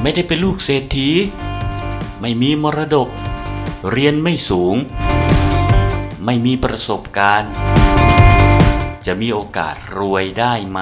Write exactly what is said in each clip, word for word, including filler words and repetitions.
ไม่ได้เป็นลูกเศรษฐีไม่มีมรดกเรียนไม่สูงไม่มีประสบการณ์จะมีโอกาสรวยได้ไหม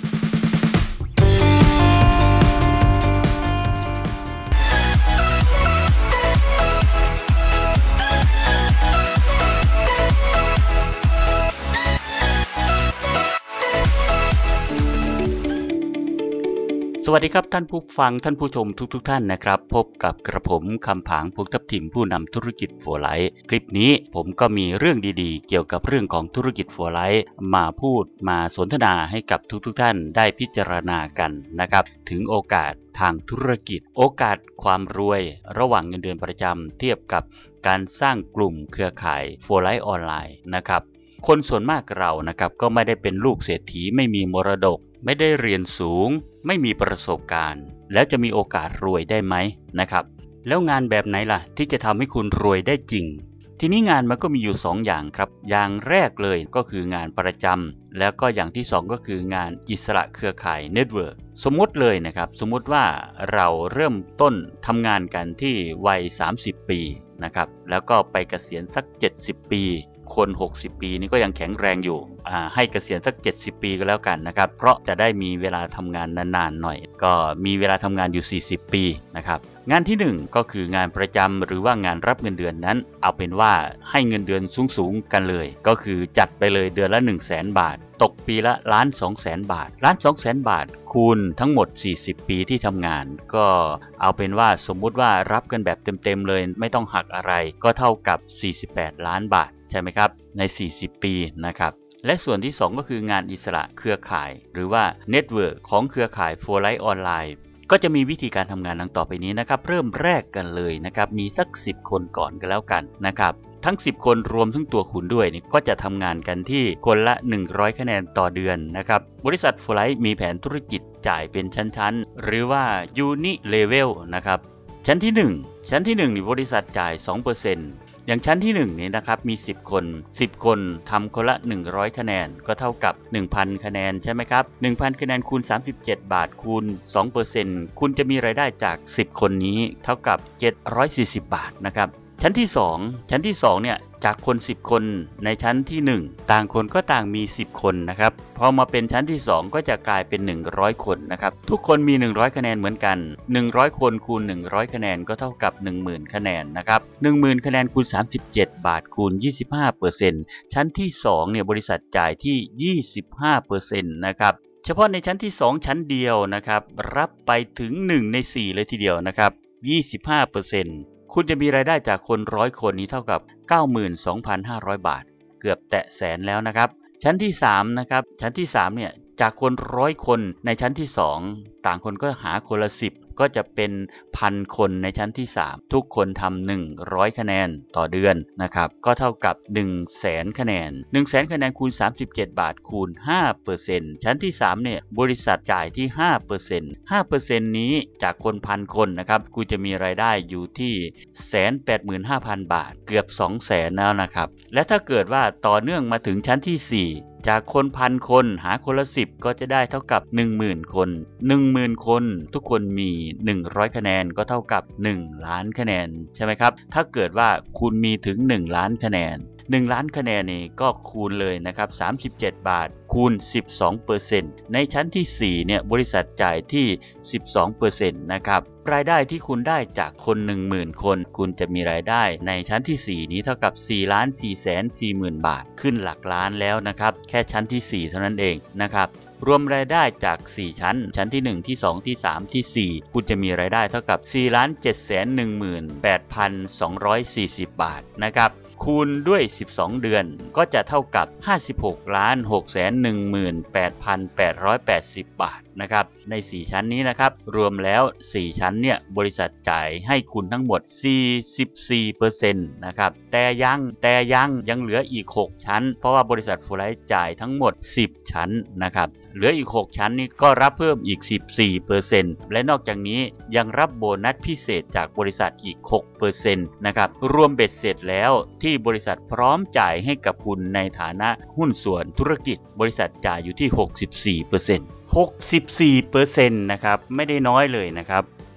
สวัสดีครับท่านผู้ฟังท่านผู้ชมทุกๆ ท, ท่านนะครับพบกับกระผมคำผางพวงทับทิมผู้นำธุรกิจฟัวไลท์คลิปนี้ผมก็มีเรื่องดีๆเกี่ยวกับเรื่องของธุรกิจฟัวไลท์มาพูดมาสนทนาให้กับทุกๆ ท่านได้พิจารณากันนะครับถึงโอกาสทางธุรกิจโอกาสความรวยระหว่างเงินเดือนประจำเทียบกับการสร้างกลุ่มเครือข่ายฟัวไลท์ออนไลน์นะครับคนส่วนมากเรานะครับก็ไม่ได้เป็นลูกเศรษฐีไม่มีมรดกไม่ได้เรียนสูงไม่มีประสบการณ์แล้วจะมีโอกาสรวยได้ไหมนะครับแล้วงานแบบไหนล่ะที่จะทำให้คุณรวยได้จริงทีนี้งานมันก็มีอยู่สองอย่างครับอย่างแรกเลยก็คืองานประจำแล้วก็อย่างที่สองก็คืองานอิสระเครือข่ายเน็ตเวิร์กสมมติเลยนะครับสมมติว่าเราเริ่มต้นทำงานกันที่วัยสามสิบปีนะครับแล้วก็ไปเกษียณสักเจ็ดสิบปีคนหกสิบปีนี่ก็ยังแข็งแรงอยู่ให้เกษียณสักเจ็ดสิบปีก็แล้วกันนะครับเพราะจะได้มีเวลาทำงานนานๆหน่อยก็มีเวลาทำงานอยู่สี่สิบปีนะครับงานที่หนึ่งก็คืองานประจำหรือว่างานรับเงินเดือนนั้นเอาเป็นว่าให้เงินเดือนสูงๆกันเลยก็คือจัดไปเลยเดือนละ หนึ่งแสน บาทตกปีละล้านสองแสนบาทล้านสองแสนบาทคูณทั้งหมดสี่สิบปีที่ทำงานก็เอาเป็นว่าสมมุติว่ารับกันแบบเต็มๆเลยไม่ต้องหักอะไรก็เท่ากับสี่สิบแปดล้านบาทใช่ไหมครับในสี่สิบปีนะครับและส่วนที่สองก็คืองานอิสระเครือข่ายหรือว่าเน็ตเวิร์กของเครือข่ายฟัวไลท์ออนไลน์ก็จะมีวิธีการทำงานดังต่อไปนี้นะครับเริ่มแรกกันเลยนะครับมีสักสิบคนก่อนกันแล้วกันนะครับทั้งสิบคนรวมทั้งตัวคุณด้วยนี่ก็จะทำงานกันที่คนละหนึ่งร้อยคะแนนต่อเดือนนะครับบริษัทฟัวไลท์มีแผนธุรกิจจ่ายเป็นชั้นๆหรือว่ายูนิเลเวลนะครับชั้นที่หนึ่งชั้นที่หนึ่งนี่บริษัทจ่าย สองเปอร์เซ็นต์อย่างชั้นที่หนึ่งนี้นะครับมีสิบคนสิบคนทำคนละหนึ่งร้อยคะแนนก็เท่ากับ หนึ่งพัน คะแนนใช่ไหมครับ หนึ่งพัน คะแนนคูณสามสิบเจ็ดบาทคูณ สองเปอร์เซ็นต์ คุณจะมีรายได้จากสิบคนนี้เท่ากับเจ็ดร้อยสี่สิบบาทนะครับชั้นที่สองชั้นที่สองเนี่ยจากคนสิบคนในชั้นที่หนึ่งต่างคนก็ต่างมีสิบคนนะครับพอมาเป็นชั้นที่สองก็จะกลายเป็นหนึ่งร้อยคนนะครับทุกคนมีหนึ่งร้อยคะแนนเหมือนกันหนึ่งร้อยคนคูณหนึ่งร้อยคะแนนก็เท่ากับ หนึ่งหมื่น คะแนนนะครับ หนึ่งหมื่น คะแนนคูณสามสิบเจ็ดบาทคูณ ยี่สิบห้าเปอร์เซ็นต์ ชั้นที่สองเนี่ยบริษัทจ่ายที่ ยี่สิบห้าเปอร์เซ็นต์ นะครับเฉพาะในชั้นที่สองชั้นเดียวนะครับรับไปถึงหนึ่งในสี่เลยทีเดียวนะครับ ยี่สิบห้าเปอร์เซ็นต์คุณจะมีรายได้จากคนร้อยคนนี้เท่ากับ เก้าหมื่นสองพันห้าร้อย บาทเกือบแตะแสนแล้วนะครับชั้นที่สามนะครับชั้นที่สามเนี่ยจากคนร้อยคนในชั้นที่สองต่างคนก็หาคนละสิบก็จะเป็นพันคนในชั้นที่สามทุกคนทำหนึ่งร้อยคะแนนต่อเดือนนะครับก็เท่ากับ หนึ่งแสน คะแนน หนึ่งแสน คะแนนคูณสามสิบเจ็ดบาทคูณ ห้าเปอร์เซ็นต์ ชั้นที่สามเนี่ยบริษัทจ่ายที่ ห้าเปอร์เซ็นต์ ห้าเปอร์เซ็นต์ นี้จากคนพันคนนะครับกูจะมีรายได้อยู่ที่ หนึ่งแสนแปดหมื่นห้าพัน บาทเกือบ สองแสน แล้วนะครับและถ้าเกิดว่าต่อเนื่องมาถึงชั้นที่สี่จากคนพันคนหาคนละสิบก็จะได้เท่ากับ หนึ่งหมื่น คน หนึ่งหมื่น คนทุกคนมีหนึ่งร้อยคะแนนก็เท่ากับหนึ่งล้านคะแนนใช่ไหมครับถ้าเกิดว่าคุณมีถึงหนึ่งล้านคะแนนหนึ่งล้านคะแนนนี่ก็คูณเลยนะครับสามสิบเจ็ดบาทคูณ สิบสองเปอร์เซ็นต์ ในชั้นที่สี่เนี่ยบริษัทจ่ายที่ สิบสองเปอร์เซ็นต์ นะครับรายได้ที่คุณได้จากคน หนึ่งหมื่น คนคุณจะมีรายได้ในชั้นที่สี่นี้เท่ากับ สี่ล้านสี่แสนสี่หมื่น บาทขึ้นหลักล้านแล้วนะครับแค่ชั้นที่สี่เท่านั้นเองนะครับรวมรายได้จากสี่ชั้นชั้นที่หนึ่งที่สองที่สามที่สี่คุณจะมีรายได้เท่ากับ สี่ล้านเจ็ดแสนหนึ่งหมื่นแปดพันสองร้อยสี่สิบ บาทนะครับคูณด้วยสิบสองเดือนก็จะเท่ากับ ห้าสิบหกล้านหกแสนหนึ่งหมื่นแปดพันแปดร้อยแปดสิบ บาทนะครับในสี่ชั้นนี้นะครับรวมแล้วสี่ชั้นเนี่ยบริษัทจ่ายให้คุณทั้งหมด สี่สิบสี่เปอร์เซ็นต์ นะครับแต่ยังแต่ยังยังเหลืออีกหกชั้นเพราะว่าบริษัทฟัวไลท์จ่ายทั้งหมดสิบชั้นนะครับเหลืออีกหกชั้นนี้ก็รับเพิ่มอีก สิบสี่เปอร์เซ็นต์ และนอกจากนี้ยังรับโบนัสพิเศษจากบริษัทอีก หกเปอร์เซ็นต์ นะครับรวมเบ็ดเสร็จแล้วที่บริษัทพร้อมจ่ายให้กับคุณในฐานะหุ้นส่วนธุรกิจบริษัทจ่ายอยู่ที่ หกสิบสี่เปอร์เซ็นต์ หกสิบสี่เปอร์เซ็นต์ นะครับไม่ได้น้อยเลยนะครับ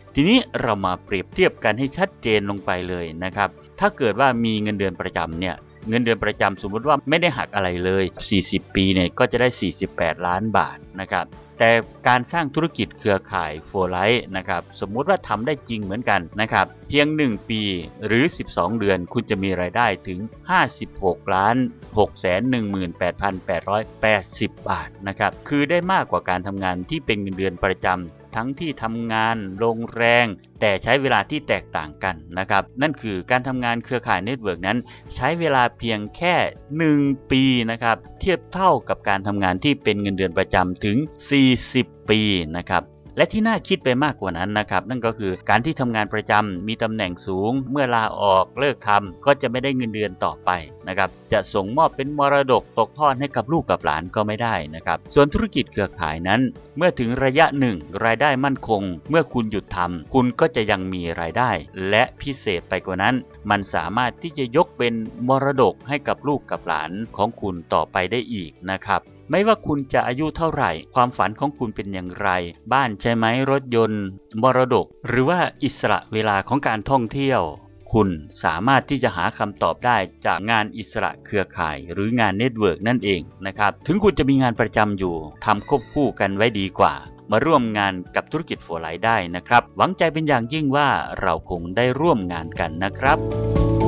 ทีนี้เรามาเปรียบเทียบกันให้ชัดเจนลงไปเลยนะครับถ้าเกิดว่ามีเงินเดือนประจำเนี่ยเงินเดือนประจำสมมติว่าไม่ได้หักอะไรเลยสี่สิบปีเนี่ยก็จะได้สี่สิบแปดล้านบาทนะครับแต่การสร้างธุรกิจเครือข่ายโฟร์ไลท์นะครับสมมุติว่าทำได้จริงเหมือนกันนะครับเพียงหนึ่งปีหรือสิบสองเดือนคุณจะมีรายได้ถึงห้าสิบหกล้านหกแสนหนึ่งหมื่นแปดพันแปดร้อยแปดสิบบาทนะครับคือได้มากกว่าการทำงานที่เป็นเงินเดือนประจำทั้งที่ทำงานลงแรงแต่ใช้เวลาที่แตกต่างกันนะครับนั่นคือการทำงานเครือข่ายเน็ตเวิร์กนั้นใช้เวลาเพียงแค่หนึ่งปีนะครับเทียบเท่ากับการทำงานที่เป็นเงินเดือนประจำถึงสี่สิบปีนะครับและที่น่าคิดไปมากกว่านั้นนะครับนั่นก็คือการที่ทำงานประจำมีตำแหน่งสูงเมื่อลาออกเลิกทำก็จะไม่ได้เงินเดือนต่อไปนะครับจะส่งมอบเป็นมรดกตกทอดให้กับลูกกับหลานก็ไม่ได้นะครับส่วนธุรกิจเครือข่ายนั้นเมื่อถึงระยะหนึ่งรายได้มั่นคงเมื่อคุณหยุดทำคุณก็จะยังมีรายได้และพิเศษไปกว่านั้นมันสามารถที่จะยกเป็นมรดกให้กับลูกกับหลานของคุณต่อไปได้อีกนะครับไม่ว่าคุณจะอายุเท่าไหร่ความฝันของคุณเป็นอย่างไรบ้านใช่ไหมรถยนต์มรดกหรือว่าอิสระเวลาของการท่องเที่ยวคุณสามารถที่จะหาคำตอบได้จากงานอิสระเครือข่ายหรืองานเน็ตเวิร์กนั่นเองนะครับถึงคุณจะมีงานประจำอยู่ทำควบคู่กันไว้ดีกว่ามาร่วมงานกับธุรกิจโฟร์ไลท์ได้นะครับหวังใจเป็นอย่างยิ่งว่าเราคงได้ร่วมงานกันนะครับ